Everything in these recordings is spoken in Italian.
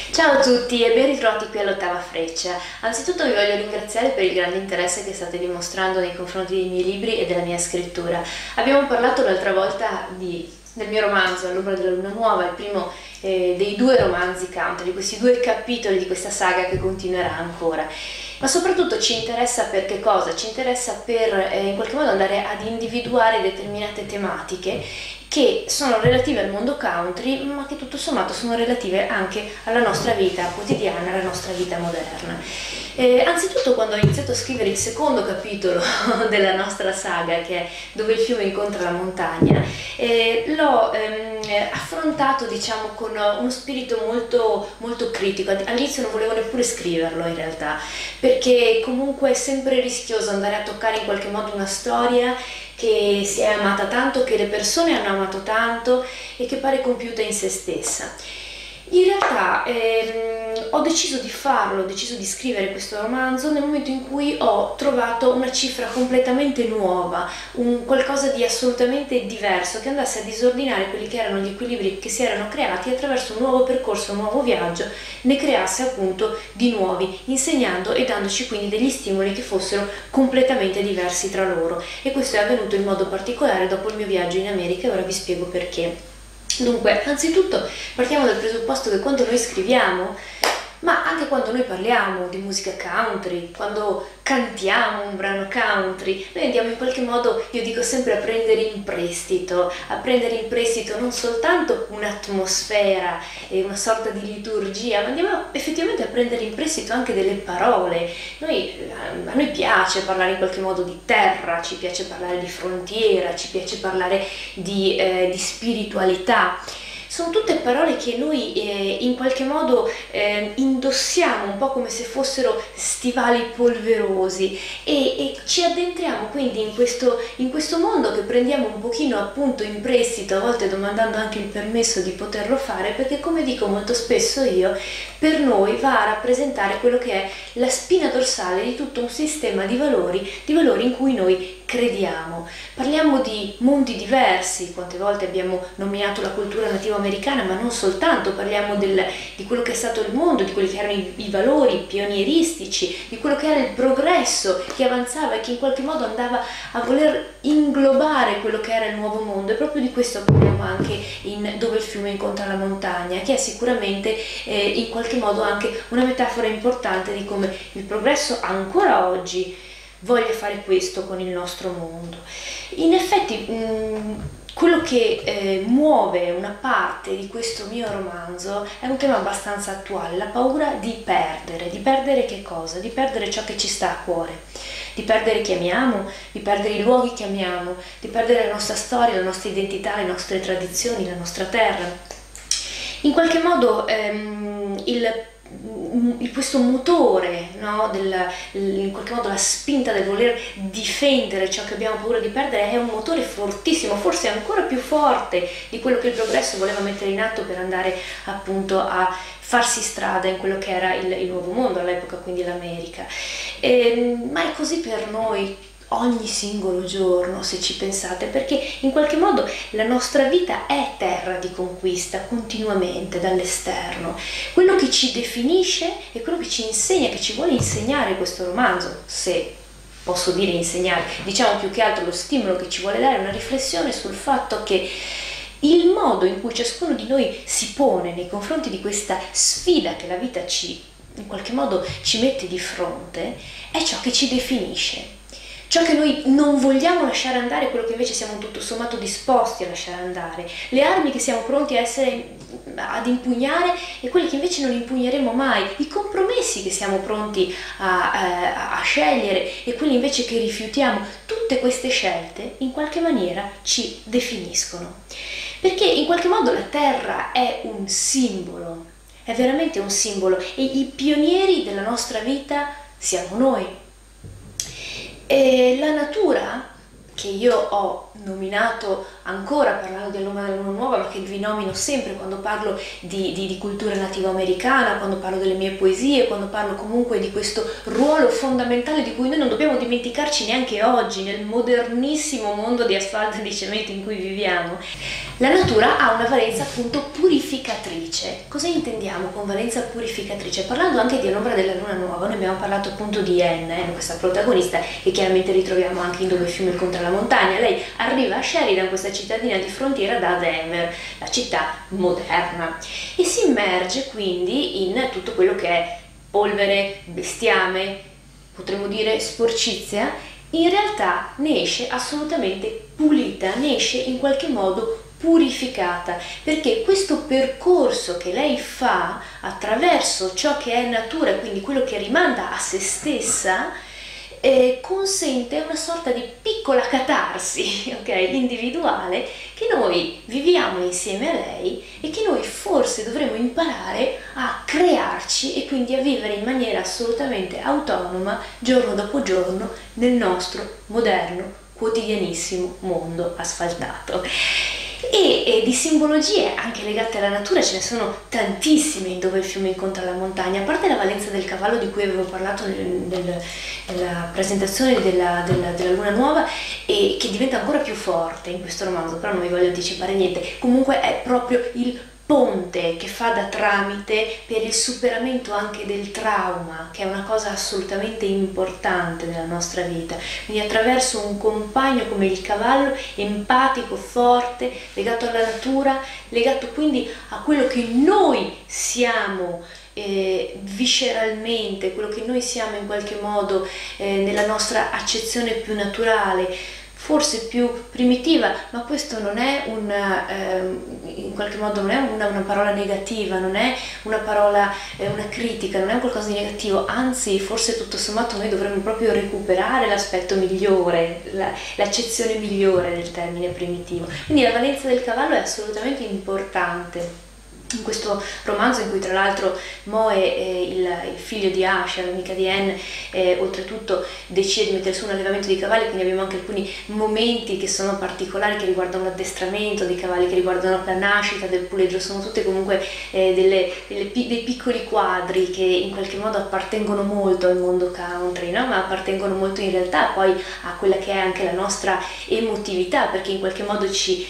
Ciao a tutti e ben ritrovati qui all'Ottava Freccia. Anzitutto vi voglio ringraziare per il grande interesse che state dimostrando nei confronti dei miei libri e della mia scrittura. Abbiamo parlato l'altra volta del mio romanzo All'ombra della luna nuova, il primo dei due romanzi country, di questi due capitoli di questa saga che continuerà ancora. Ma soprattutto ci interessa per che cosa? Ci interessa per in qualche modo andare ad individuare determinate tematiche che sono relative al mondo country, ma che tutto sommato sono relative anche alla nostra vita quotidiana, alla nostra vita moderna. Anzitutto, quando ho iniziato a scrivere il secondo capitolo della nostra saga, che è Dove il fiume incontra la montagna, l'ho affrontato, diciamo, con uno spirito molto, molto critico. All'inizio non volevo neppure scriverlo in realtà, perché comunque è sempre rischioso andare a toccare in qualche modo una storia che si è amata tanto, che le persone hanno amato tanto e che pare compiuta in se stessa. In realtà ho deciso di farlo, ho deciso di scrivere questo romanzo nel momento in cui ho trovato una cifra completamente nuova, un qualcosa di assolutamente diverso, che andasse a disordinare quelli che erano gli equilibri che si erano creati, e attraverso un nuovo percorso, un nuovo viaggio, ne creasse appunto di nuovi, insegnando e dandoci quindi degli stimoli che fossero completamente diversi tra loro. E questo è avvenuto in modo particolare dopo il mio viaggio in America, e ora vi spiego perché. Dunque, anzitutto partiamo dal presupposto che quando noi scriviamo, ma anche quando noi parliamo di musica country, quando cantiamo un brano country, noi andiamo in qualche modo, io dico sempre, a prendere in prestito non soltanto un'atmosfera e una sorta di liturgia, ma andiamo effettivamente a prendere in prestito anche delle parole. A noi piace parlare in qualche modo di terra, ci piace parlare di frontiera, ci piace parlare di spiritualità. Sono tutte parole che noi in qualche modo indossiamo un po' come se fossero stivali polverosi, e ci addentriamo quindi in questo mondo che prendiamo un pochino appunto in prestito, a volte domandando anche il permesso di poterlo fare, perché, come dico molto spesso io, per noi va a rappresentare quello che è la spina dorsale di tutto un sistema di valori in cui noi crediamo. Parliamo di mondi diversi, quante volte abbiamo nominato la cultura nativa americana, ma non soltanto, parliamo di quello che è stato il mondo, di quelli che erano i valori pionieristici, di quello che era il progresso che avanzava e che in qualche modo andava a voler inglobare quello che era il nuovo mondo. E proprio di questo parliamo anche in Dove il fiume incontra la montagna, che è sicuramente in qualche modo anche una metafora importante di come il progresso ancora oggi voglia fare questo con il nostro mondo. In effetti quello che muove una parte di questo mio romanzo è un tema abbastanza attuale: la paura di perdere che cosa? Di perdere ciò che ci sta a cuore, di perdere chi amiamo, di perdere i luoghi che amiamo, di perdere la nostra storia, la nostra identità, le nostre tradizioni, la nostra terra. In qualche modo questo motore, no, in qualche modo la spinta del voler difendere ciò che abbiamo paura di perdere, è un motore fortissimo, forse ancora più forte di quello che il progresso voleva mettere in atto per andare appunto a farsi strada in quello che era il nuovo mondo all'epoca, quindi l'America. Ma è così per noi ogni singolo giorno, se ci pensate, perché in qualche modo la nostra vita è terra di conquista continuamente dall'esterno. Quello che ci definisce e quello che ci insegna, che ci vuole insegnare questo romanzo, se posso dire insegnare, diciamo più che altro lo stimolo che ci vuole dare, è una riflessione sul fatto che il modo in cui ciascuno di noi si pone nei confronti di questa sfida che la vita in qualche modo ci mette di fronte è ciò che ci definisce. Ciò che noi non vogliamo lasciare andare è quello che invece siamo tutto sommato disposti a lasciare andare. Le armi che siamo pronti ad impugnare e quelle che invece non impugneremo mai. I compromessi che siamo pronti a scegliere e quelli invece che rifiutiamo. Tutte queste scelte in qualche maniera ci definiscono. Perché in qualche modo la terra è un simbolo, è veramente un simbolo, e i pionieri della nostra vita siamo noi. E la natura, che io ho nominato ancora parlando del nome della luna nuova, ma che vi nomino sempre quando parlo di cultura nativa americana, quando parlo delle mie poesie, quando parlo comunque di questo ruolo fondamentale di cui noi non dobbiamo dimenticarci neanche oggi, nel modernissimo mondo di asfalto e di cemento in cui viviamo. La natura ha una valenza appunto purificatrice. Cosa intendiamo con valenza purificatrice? Parlando anche di L'ombra della luna nuova, noi abbiamo parlato appunto di Anne, questa protagonista, che chiaramente ritroviamo anche in Dove il fiume incontra la montagna. Lei arriva a Sheridan, questa cittadina di frontiera, da Denver, la città moderna, e si immerge quindi in tutto quello che è polvere, bestiame, potremmo dire sporcizia. In realtà ne esce assolutamente pulita, ne esce in qualche modo purificata, perché questo percorso che lei fa attraverso ciò che è natura, quindi quello che rimanda a se stessa, consente una sorta di piccola catarsi, ok, individuale, che noi viviamo insieme a lei e che noi forse dovremmo imparare a crearci e quindi a vivere in maniera assolutamente autonoma giorno dopo giorno nel nostro moderno, quotidianissimo mondo asfaltato. E di simbologie anche legate alla natura ce ne sono tantissime in Dove il fiume incontra la montagna, a parte la valenza del cavallo di cui avevo parlato nella presentazione della luna nuova, e che diventa ancora più forte in questo romanzo, però non vi voglio anticipare niente. Comunque è proprio il ponte che fa da tramite per il superamento anche del trauma, che è una cosa assolutamente importante nella nostra vita. Quindi attraverso un compagno come il cavallo, empatico, forte, legato alla natura, legato quindi a quello che noi siamo visceralmente, quello che noi siamo in qualche modo nella nostra accezione più naturale, forse più primitiva, ma questo non è in qualche modo non è una parola negativa, non è una parola, una critica, non è un qualcosa di negativo, anzi forse tutto sommato noi dovremmo proprio recuperare l'aspetto migliore, l'accezione migliore del termine primitivo. Quindi la valenza del cavallo è assolutamente importante in questo romanzo, in cui tra l'altro Moe, il figlio di Asha, l'amica di Anne, oltretutto decide di mettere su un allevamento di cavalli, quindi abbiamo anche alcuni momenti che sono particolari, che riguardano l'addestramento dei cavalli, che riguardano la nascita del puleggio. Sono tutte comunque dei piccoli quadri che in qualche modo appartengono molto al mondo country, no? Ma appartengono molto in realtà poi a quella che è anche la nostra emotività, perché in qualche modo ci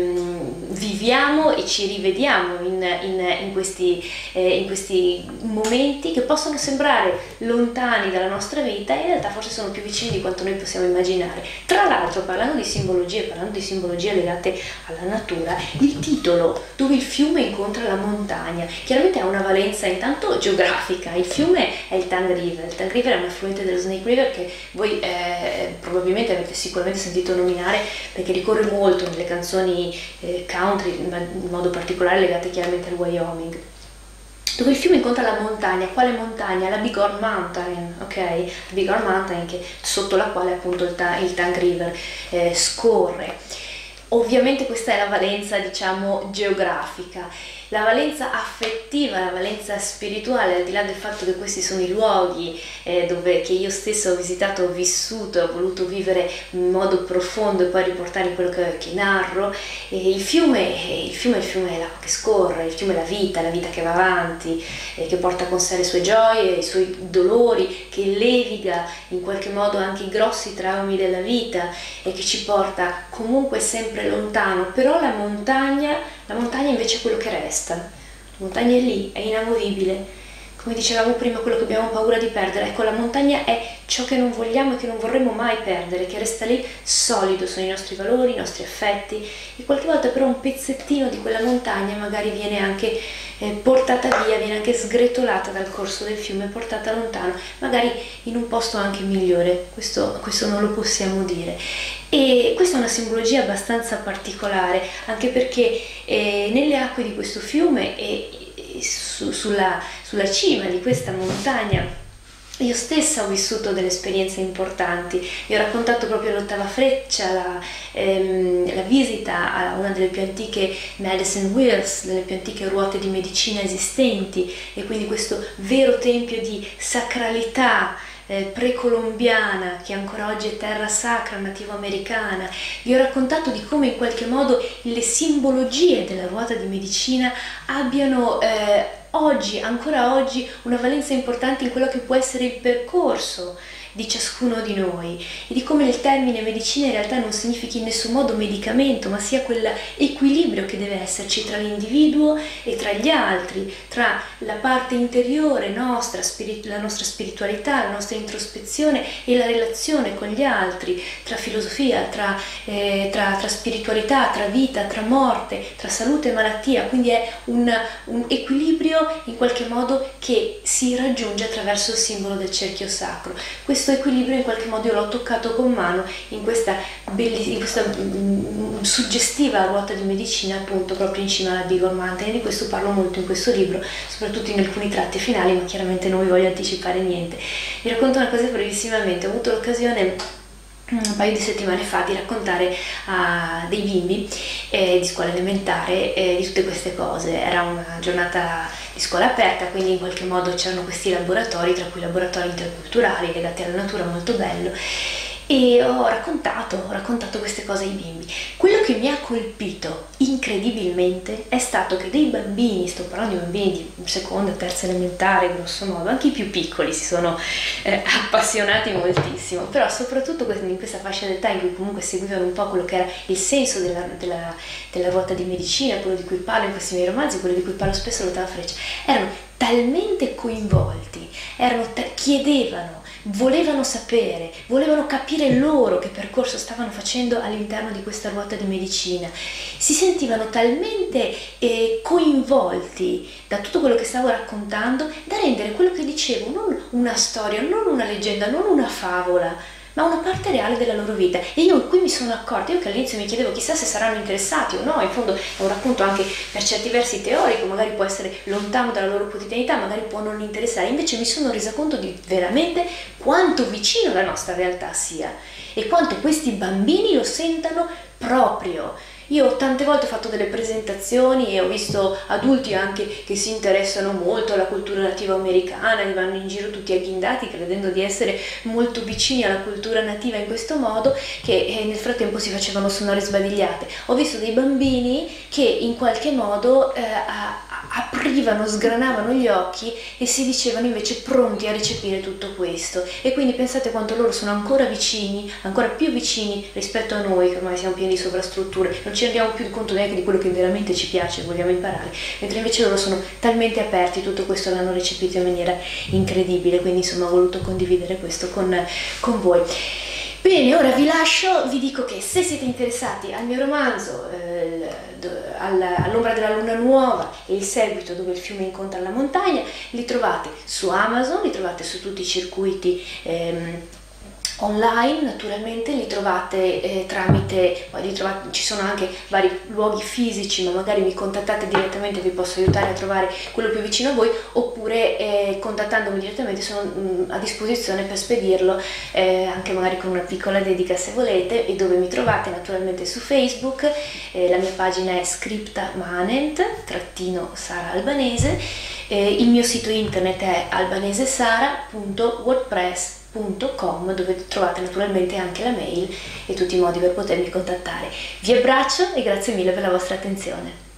viviamo e ci rivediamo in questi momenti che possono sembrare lontani dalla nostra vita e in realtà forse sono più vicini di quanto noi possiamo immaginare. Tra l'altro, parlando di simbologie legate alla natura, il titolo Dove il fiume incontra la montagna chiaramente ha una valenza intanto geografica. Il fiume è il Tongue River. Il Tongue River è un affluente dello Snake River che voi probabilmente avete sicuramente sentito nominare, perché ricorre molto nelle canzoni country, in modo particolare legate chiaramente al Wyoming. Dove il fiume incontra la montagna. Quale montagna? La Bighorn Mountain, ok? La Bighorn Mountain, che sotto la quale appunto il Tongue River scorre. Ovviamente questa è la valenza, diciamo, geografica. La valenza affettiva, la valenza spirituale, al di là del fatto che questi sono i luoghi che io stessa ho visitato, ho vissuto e ho voluto vivere in modo profondo e poi riportare in quello che narro, il fiume è l'acqua che scorre, il fiume è la vita che va avanti, che porta con sé le sue gioie, i suoi dolori, che leviga in qualche modo anche i grossi traumi della vita e che ci porta comunque sempre lontano. Però la montagna invece è quello che resta. La montagna è lì, è inamovibile. Come dicevamo prima, quello che abbiamo paura di perdere, ecco, la montagna è ciò che non vogliamo e che non vorremmo mai perdere, che resta lì solido, sono i nostri valori, i nostri affetti, e qualche volta però un pezzettino di quella montagna magari viene anche portata via, viene anche sgretolata dal corso del fiume, portata lontano, magari in un posto anche migliore. Questo non lo possiamo dire. E questa è una simbologia abbastanza particolare, anche perché nelle acque di questo fiume e sulla cima di questa montagna io stessa ho vissuto delle esperienze importanti. Vi ho raccontato proprio all'Ottava Freccia la visita a una delle più antiche medicine wheels, delle più antiche ruote di medicina esistenti, e quindi questo vero tempio di sacralità precolombiana, che ancora oggi è terra sacra nativo-americana. Vi ho raccontato di come in qualche modo le simbologie della ruota di medicina abbiano oggi, ancora oggi, una valenza importante in quello che può essere il percorso di ciascuno di noi, e di come il termine medicina in realtà non significhi in nessun modo medicamento, ma sia quell'equilibrio che deve esserci tra l'individuo e tra gli altri, tra la parte interiore nostra, la nostra spiritualità, la nostra introspezione e la relazione con gli altri, tra filosofia, tra spiritualità, tra vita, tra morte, tra salute e malattia. Quindi è un equilibrio in qualche modo che si raggiunge attraverso il simbolo del cerchio sacro. Questo equilibrio in qualche modo io l'ho toccato con mano in questa suggestiva ruota di medicina, appunto proprio in cima alla Bigor Mountain, e di questo parlo molto in questo libro, soprattutto in alcuni tratti finali, ma chiaramente non vi voglio anticipare niente. Vi racconto una cosa brevissimamente. Ho avuto l'occasione un paio di settimane fa di raccontare a dei bimbi di scuola elementare di tutte queste cose. Era una giornata di scuola aperta, quindi in qualche modo c'erano questi laboratori, tra cui laboratori interculturali legati alla natura, molto bello, e ho raccontato queste cose ai bimbi. Quello che mi ha colpito incredibilmente è stato che dei bambini, sto parlando di bambini di seconda, terza elementare grosso modo, anche i più piccoli si sono appassionati moltissimo, però soprattutto in questa fascia d'età in cui comunque seguivano un po' quello che era il senso della ruota di medicina, quello di cui parlo in questi miei romanzi, quello di cui parlo spesso all'Ottava Freccia, erano talmente coinvolti, chiedevano, volevano sapere, volevano capire loro che percorso stavano facendo all'interno di questa ruota di medicina. Si sentivano talmente coinvolti da tutto quello che stavo raccontando da rendere quello che dicevo non una storia, non una leggenda, non una favola, ma una parte reale della loro vita. E io qui mi sono accorta, io che all'inizio mi chiedevo chissà se saranno interessati o no, in fondo è un racconto anche per certi versi teorico, magari può essere lontano dalla loro quotidianità, magari può non interessare, invece mi sono resa conto di veramente quanto vicino la nostra realtà sia e quanto questi bambini lo sentano proprio. Io tante volte ho fatto delle presentazioni e ho visto adulti anche che si interessano molto alla cultura nativa americana, che vanno in giro tutti agghindati credendo di essere molto vicini alla cultura nativa in questo modo, che nel frattempo si facevano sonore sbadigliate. Ho visto dei bambini che in qualche modo aprivano, sgranavano gli occhi e si dicevano invece pronti a recepire tutto questo. E quindi pensate quanto loro sono ancora vicini, ancora più vicini rispetto a noi che ormai siamo pieni di sovrastrutture, non ci rendiamo più conto neanche di quello che veramente ci piace e vogliamo imparare, mentre invece loro sono talmente aperti, tutto questo l'hanno recepito in maniera incredibile. Quindi insomma ho voluto condividere questo con voi. Bene, ora vi lascio, vi dico che se siete interessati al mio romanzo All'ombra della luna nuova e il seguito dove il fiume incontra la montagna, li trovate su Amazon, li trovate su tutti i circuiti online, naturalmente li trovate ci sono anche vari luoghi fisici, ma magari mi contattate direttamente, vi posso aiutare a trovare quello più vicino a voi, oppure contattandomi direttamente sono a disposizione per spedirlo, anche magari con una piccola dedica se volete. E dove mi trovate? Naturalmente su Facebook, la mia pagina è Scripta Manent _Sara Albanese, il mio sito internet è albanesesara.wordpress.com, dove trovate naturalmente anche la mail e tutti i modi per potermi contattare. Vi abbraccio e grazie mille per la vostra attenzione.